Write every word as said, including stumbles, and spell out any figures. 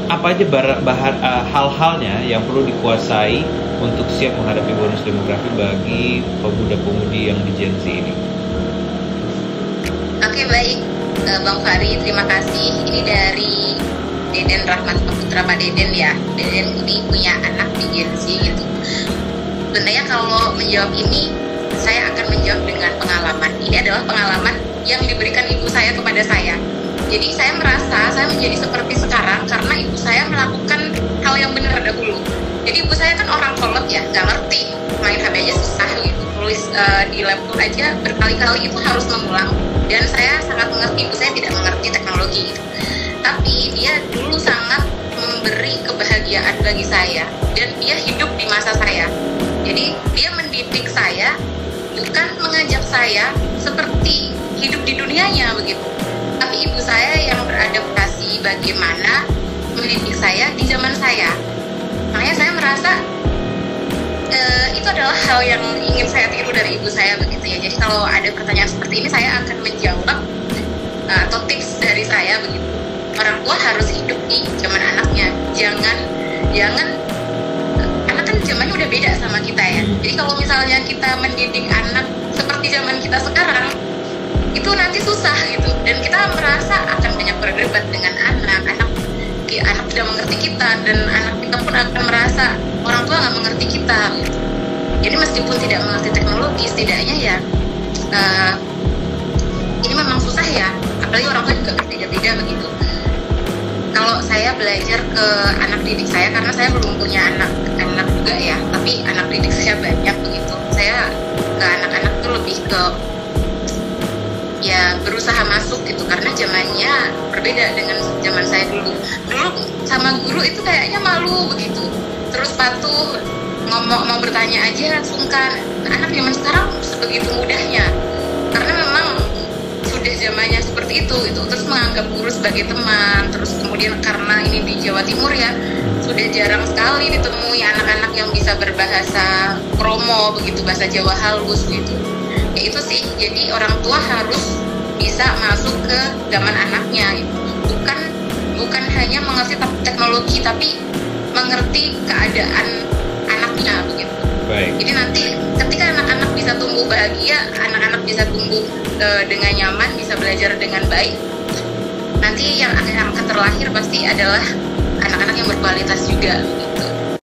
apa aja bar- bahar, uh, hal-halnya yang perlu dikuasai untuk siap menghadapi bonus demografi bagi pemuda-pemudi yang di Gen Z ini? Oke, baik, uh, Bang Fahri, terima kasih. Ini dari Deden Rahmat Putra, Pak Deden ya. Deden ini punya anak di Gen Z gitu. Sebenarnya kalau menjawab ini, saya akan menjawab dengan pengalaman. Ini adalah pengalaman yang diberikan ibu saya kepada saya. Jadi saya merasa saya menjadi seperti sekarang karena ibu saya melakukan hal yang benar dahulu. Jadi ibu saya kan orang kolot ya, nggak ngerti, main H P aja susah gitu. Tulis uh, di laptop aja berkali-kali itu harus mengulang. Dan saya sangat mengerti, ibu saya tidak mengerti teknologi gitu. Tapi dia dulu sangat memberi kebahagiaan bagi saya. Dan dia hidup di masa saya. Jadi dia mendidik saya, bukan mengajak saya seperti hidup di dunianya begitu. Tapi ibu saya yang beradaptasi bagaimana mendidik saya di zaman saya. Makanya saya merasa uh, itu adalah hal yang ingin saya tiru dari ibu saya begitu ya. Jadi kalau ada pertanyaan seperti ini, saya akan menjawab uh, atau tips dari saya begitu. Orang tua harus hidup di zaman anaknya. Jangan, jangan anak kan zamannya udah beda sama kita ya. Jadi kalau misalnya kita mendidik anak seperti zaman kita sekarang, itu nanti susah gitu, dan kita merasa akan banyak berdebat dengan anak, anak anak tidak mengerti kita, dan anak kita pun akan merasa orang tua nggak mengerti kita gitu. Jadi meskipun tidak mengerti teknologi, setidaknya ya uh, ini memang susah ya, apalagi orang tua juga berbeda-beda begitu. Kalau saya belajar ke anak didik saya, karena saya belum punya anak anak juga ya, tapi anak didik saya banyak begitu. Saya ke anak-anak tuh lebih ke ya berusaha masuk gitu, karena zamannya berbeda dengan zaman saya dulu. Dulu sama guru itu kayaknya malu begitu, terus patuh, ngomong mau bertanya aja sungkan. Anak zaman sekarang sebegitu mudahnya, karena memang sudah zamannya seperti itu itu terus menganggap guru sebagai teman. Terus kemudian karena ini di Jawa Timur ya, sudah jarang sekali ditemui anak-anak yang bisa berbahasa kromo begitu, bahasa Jawa halus gitu. Ya itu sih, jadi orang tua harus bisa masuk ke zaman anaknya gitu. Bukan bukan hanya mengerti teknologi, tapi mengerti keadaan anaknya begitu. Baik. Jadi nanti ketika anak-anak bisa tumbuh bahagia, anak-anak bisa tumbuh e, dengan nyaman, bisa belajar dengan baik, nanti yang akan terlahir pasti adalah anak-anak yang berkualitas juga gitu.